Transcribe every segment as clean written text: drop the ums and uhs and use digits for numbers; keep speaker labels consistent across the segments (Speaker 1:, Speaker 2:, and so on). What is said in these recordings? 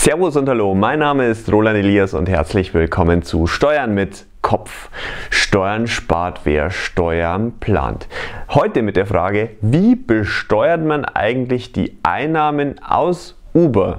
Speaker 1: Servus und hallo, mein Name ist Roland Elias und herzlich willkommen zu Steuern mit Kopf. Steuern spart, wer Steuern plant. Heute mit der Frage, wie besteuert man eigentlich die Einnahmen aus Uber?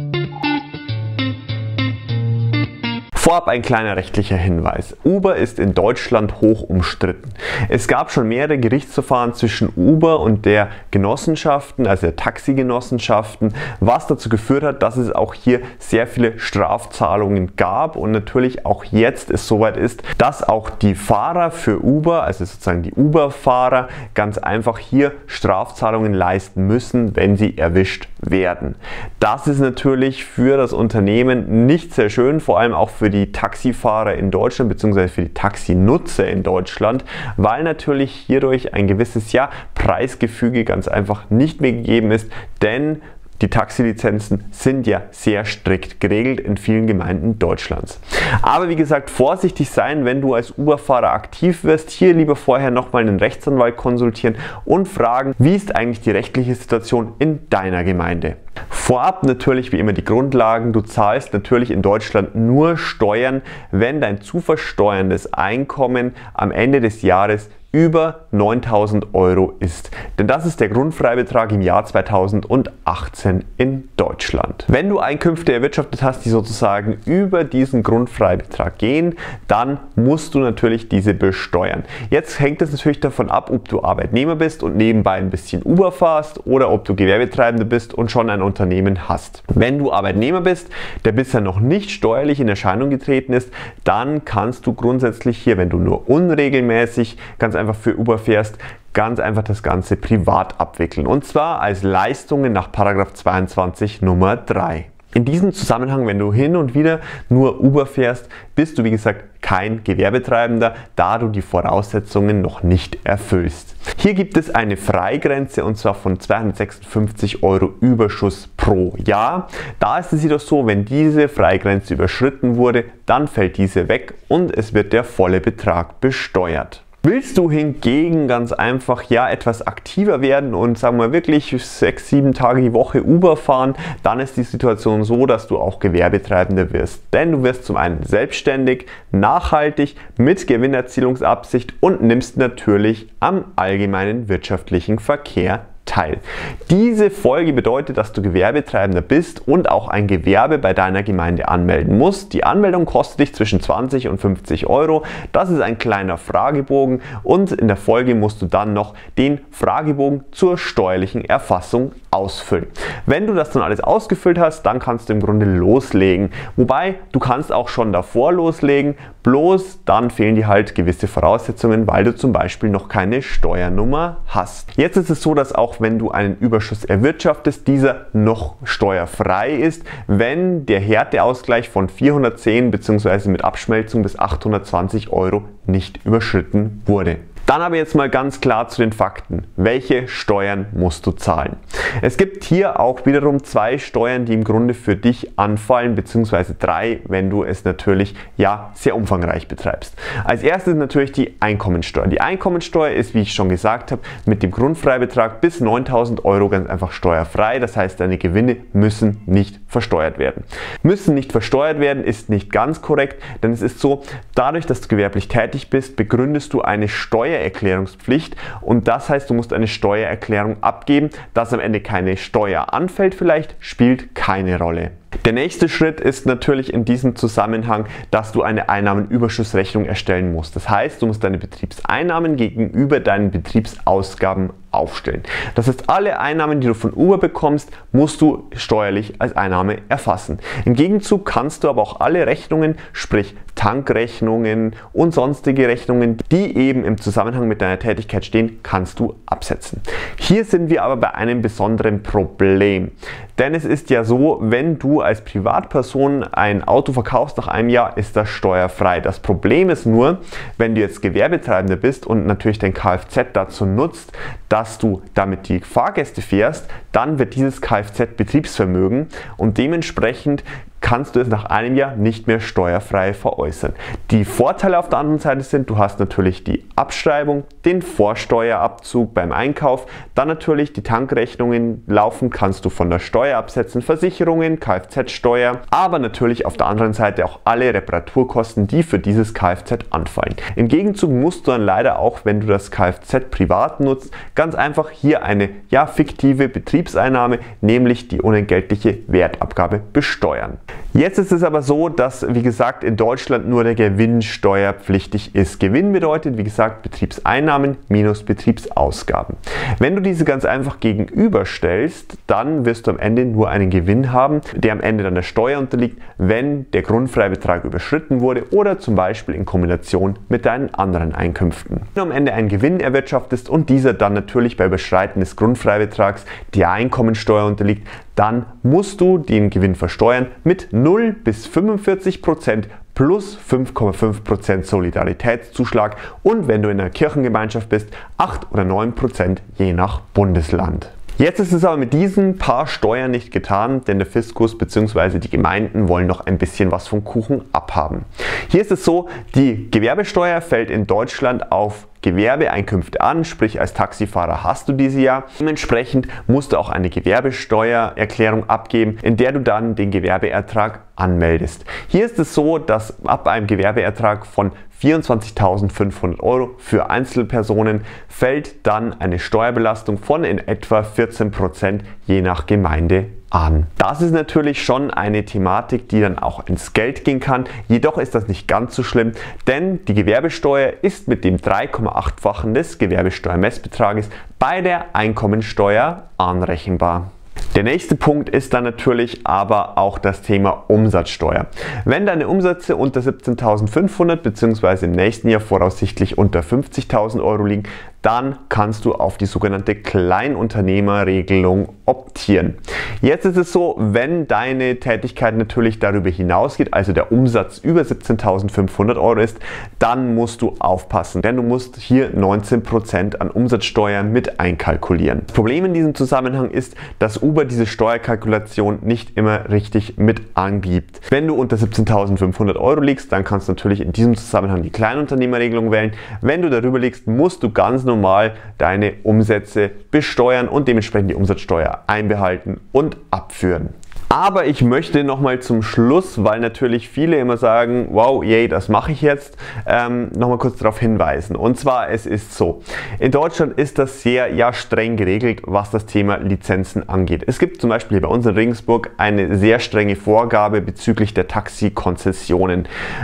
Speaker 1: Vorab ein kleiner rechtlicher Hinweis. Uber ist in Deutschland hoch umstritten. Es gab schon mehrere Gerichtsverfahren zwischen Uber und der Genossenschaften, also der Taxigenossenschaften, was dazu geführt hat, dass es auch hier sehr viele Strafzahlungen gab und natürlich auch jetzt es soweit ist, dass auch die Fahrer für Uber, also sozusagen die Uber-Fahrer, ganz einfach hier Strafzahlungen leisten müssen, wenn sie erwischt werden. Das ist natürlich für das Unternehmen nicht sehr schön, vor allem auch für die Taxifahrer in Deutschland bzw. für die Taxinutzer in Deutschland, weil natürlich hierdurch ein gewisses Preisgefüge ganz einfach nicht mehr gegeben ist, denn die Taxilizenzen sind ja sehr strikt geregelt in vielen Gemeinden Deutschlands. Aber wie gesagt, vorsichtig sein, wenn du als Uber-Fahrer aktiv wirst. Hier lieber vorher nochmal einen Rechtsanwalt konsultieren und fragen, wie ist eigentlich die rechtliche Situation in deiner Gemeinde. Vorab natürlich wie immer die Grundlagen. Du zahlst natürlich in Deutschland nur Steuern, wenn dein zu versteuerndes Einkommen am Ende des Jahres über 9.000 Euro ist. Denn das ist der Grundfreibetrag im Jahr 2018 in Deutschland. Wenn du Einkünfte erwirtschaftet hast, die sozusagen über diesen Grundfreibetrag gehen, dann musst du natürlich diese besteuern. Jetzt hängt es natürlich davon ab, ob du Arbeitnehmer bist und nebenbei ein bisschen Uber fahrst oder ob du Gewerbetreibender bist und schon ein Unternehmen hast. Wenn du Arbeitnehmer bist, der bisher noch nicht steuerlich in Erscheinung getreten ist, dann kannst du grundsätzlich hier, wenn du nur unregelmäßig ganz einfach für Uber fährst, ganz einfach das Ganze privat abwickeln. Und zwar als Leistungen nach § 22 Nummer 3. In diesem Zusammenhang, wenn du hin und wieder nur Uber fährst, bist du wie gesagt kein Gewerbetreibender, da du die Voraussetzungen noch nicht erfüllst. Hier gibt es eine Freigrenze und zwar von 256 Euro Überschuss pro Jahr. Da ist es jedoch so, wenn diese Freigrenze überschritten wurde, dann fällt diese weg und es wird der volle Betrag besteuert. Willst du hingegen ganz einfach etwas aktiver werden und sagen wir wirklich 6-7 Tage die Woche Uber fahren, dann ist die Situation so, dass du auch Gewerbetreibender wirst. Denn du wirst zum einen selbstständig, nachhaltig, mit Gewinnerzielungsabsicht und nimmst natürlich am allgemeinen wirtschaftlichen Verkehr teil. Diese Folge bedeutet, dass du Gewerbetreibender bist und auch ein Gewerbe bei deiner Gemeinde anmelden musst. Die Anmeldung kostet dich zwischen 20 und 50 Euro. Das ist ein kleiner Fragebogen und in der Folge musst du dann noch den Fragebogen zur steuerlichen Erfassung ausfüllen. Wenn du das dann alles ausgefüllt hast, dann kannst du im Grunde loslegen. Wobei, du kannst auch schon davor loslegen, bloß dann fehlen dir halt gewisse Voraussetzungen, weil du zum Beispiel noch keine Steuernummer hast. Jetzt ist es so, dass auch wenn du einen Überschuss erwirtschaftest, dieser noch steuerfrei ist, wenn der Härteausgleich von 410 bzw. mit Abschmelzung bis 820 Euro nicht überschritten wurde. Dann aber jetzt mal ganz klar zu den Fakten. Welche Steuern musst du zahlen? Es gibt hier auch wiederum 2 Steuern, die im Grunde für dich anfallen, beziehungsweise 3, wenn du es natürlich sehr umfangreich betreibst. Als erstes natürlich die Einkommensteuer. Die Einkommensteuer ist, wie ich schon gesagt habe, mit dem Grundfreibetrag bis 9.000 Euro ganz einfach steuerfrei. Das heißt, deine Gewinne müssen nicht versteuert werden. Müssen nicht versteuert werden ist nicht ganz korrekt, denn es ist so, dadurch, dass du gewerblich tätig bist, begründest du eine Steuererklärungspflicht und das heißt, du musst eine Steuererklärung abgeben. Dass am Ende keine Steuer anfällt vielleicht, spielt keine Rolle. Der nächste Schritt ist natürlich in diesem Zusammenhang, dass du eine Einnahmenüberschussrechnung erstellen musst. Das heißt, du musst deine Betriebseinnahmen gegenüber deinen Betriebsausgaben aufstellen. Das heißt, alle Einnahmen, die du von Uber bekommst, musst du steuerlich als Einnahme erfassen. Im Gegenzug kannst du aber auch alle Rechnungen, sprich Tankrechnungen und sonstige Rechnungen, die eben im Zusammenhang mit deiner Tätigkeit stehen, kannst du absetzen. Hier sind wir aber bei einem besonderen Problem. Denn es ist ja so, wenn du als Privatperson ein Auto verkaufst nach einem Jahr, ist das steuerfrei. Das Problem ist nur, wenn du jetzt Gewerbetreibender bist und natürlich dein Kfz dazu nutzt, dass du damit die Fahrgäste fährst, dann wird dieses Kfz Betriebsvermögen und dementsprechend kannst du es nach einem Jahr nicht mehr steuerfrei veräußern. Die Vorteile auf der anderen Seite sind, du hast natürlich die Abschreibung, den Vorsteuerabzug beim Einkauf, dann natürlich die Tankrechnungen laufen, kannst du von der Steuer absetzen, Versicherungen, Kfz-Steuer, aber natürlich auf der anderen Seite auch alle Reparaturkosten, die für dieses Kfz anfallen. Im Gegenzug musst du dann leider auch, wenn du das Kfz privat nutzt, ganz einfach hier eine fiktive Betriebseinnahme, nämlich die unentgeltliche Wertabgabe besteuern. Jetzt ist es aber so, dass, wie gesagt, in Deutschland nur der Gewinn steuerpflichtig ist. Gewinn bedeutet, wie gesagt, Betriebseinnahmen minus Betriebsausgaben. Wenn du diese ganz einfach gegenüberstellst, dann wirst du am Ende nur einen Gewinn haben, der am Ende dann der Steuer unterliegt, wenn der Grundfreibetrag überschritten wurde oder zum Beispiel in Kombination mit deinen anderen Einkünften. Wenn du am Ende einen Gewinn erwirtschaftest und dieser dann natürlich bei Überschreiten des Grundfreibetrags der Einkommensteuer unterliegt, dann musst du den Gewinn versteuern mit 0 bis 45% plus 5,5% Solidaritätszuschlag und wenn du in einer Kirchengemeinschaft bist, 8 oder 9% je nach Bundesland. Jetzt ist es aber mit diesen paar Steuern nicht getan, denn der Fiskus bzw. die Gemeinden wollen noch ein bisschen was vom Kuchen abhaben. Hier ist es so, die Gewerbesteuer fällt in Deutschland auf Gewerbeeinkünfte an, sprich als Taxifahrer hast du diese ja. Dementsprechend musst du auch eine Gewerbesteuererklärung abgeben, in der du dann den Gewerbeertrag anmeldest. Hier ist es so, dass ab einem Gewerbeertrag von 24.500 Euro für Einzelpersonen fällt dann eine Steuerbelastung von in etwa 14% je nach Gemeinde an. Das ist natürlich schon eine Thematik, die dann auch ins Geld gehen kann. Jedoch ist das nicht ganz so schlimm, denn die Gewerbesteuer ist mit dem 3,8-fachen des Gewerbesteuermessbetrages bei der Einkommensteuer anrechenbar. Der nächste Punkt ist dann natürlich aber auch das Thema Umsatzsteuer. Wenn deine Umsätze unter 17.500 bzw. im nächsten Jahr voraussichtlich unter 50.000 Euro liegen, dann kannst du auf die sogenannte Kleinunternehmerregelung optieren. Jetzt ist es so, wenn deine Tätigkeit natürlich darüber hinausgeht, also der Umsatz über 17.500 Euro ist, dann musst du aufpassen, denn du musst hier 19% an Umsatzsteuer mit einkalkulieren. Das Problem in diesem Zusammenhang ist, dass Uber diese Steuerkalkulation nicht immer richtig mit angibt. Wenn du unter 17.500 Euro liegst, dann kannst du natürlich in diesem Zusammenhang die Kleinunternehmerregelung wählen. Wenn du darüber liegst, musst du ganz normal deine Umsätze besteuern und dementsprechend die Umsatzsteuer einbehalten und abführen. Aber ich möchte nochmal zum Schluss, weil natürlich viele immer sagen, wow, yay, das mache ich jetzt, nochmal kurz darauf hinweisen. Und zwar, es ist so, in Deutschland ist das sehr streng geregelt, was das Thema Lizenzen angeht. Es gibt zum Beispiel hier bei uns in Regensburg eine sehr strenge Vorgabe bezüglich der Taxikonzessionen.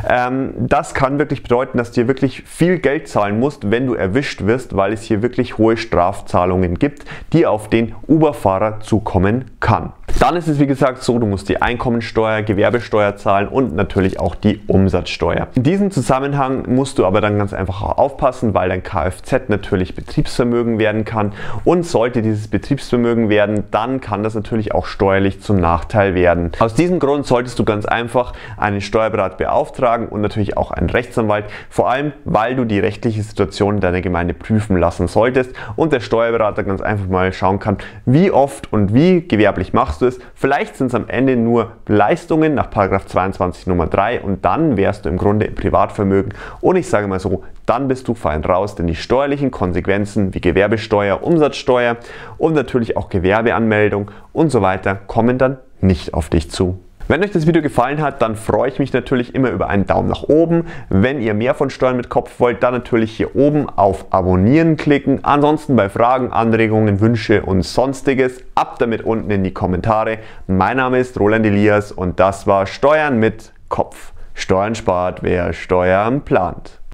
Speaker 1: Das kann wirklich bedeuten, dass du hier wirklich viel Geld zahlen musst, wenn du erwischt wirst, weil es hier wirklich hohe Strafzahlungen gibt, die auf den Uber-Fahrer zukommen kann. Dann ist es wie gesagt so, du musst die Einkommensteuer, Gewerbesteuer zahlen und natürlich auch die Umsatzsteuer. In diesem Zusammenhang musst du aber dann ganz einfach auch aufpassen, weil dein Kfz natürlich Betriebsvermögen werden kann und sollte dieses Betriebsvermögen werden, dann kann das natürlich auch steuerlich zum Nachteil werden. Aus diesem Grund solltest du ganz einfach einen Steuerberater beauftragen und natürlich auch einen Rechtsanwalt, vor allem weil du die rechtliche Situation deiner Gemeinde prüfen lassen solltest und der Steuerberater ganz einfach mal schauen kann, wie oft und wie gewerblich machst du es. Vielleicht sind es am Ende nur Leistungen nach § 22 Nummer 3 und dann wärst du im Grunde im Privatvermögen und ich sage mal so, dann bist du fein raus, denn die steuerlichen Konsequenzen wie Gewerbesteuer, Umsatzsteuer und natürlich auch Gewerbeanmeldung und so weiter kommen dann nicht auf dich zu. Wenn euch das Video gefallen hat, dann freue ich mich natürlich immer über einen Daumen nach oben. Wenn ihr mehr von Steuern mit Kopf wollt, dann natürlich hier oben auf Abonnieren klicken. Ansonsten bei Fragen, Anregungen, Wünsche und sonstiges ab damit unten in die Kommentare. Mein Name ist Roland Elias und das war Steuern mit Kopf. Steuern spart, wer Steuern plant.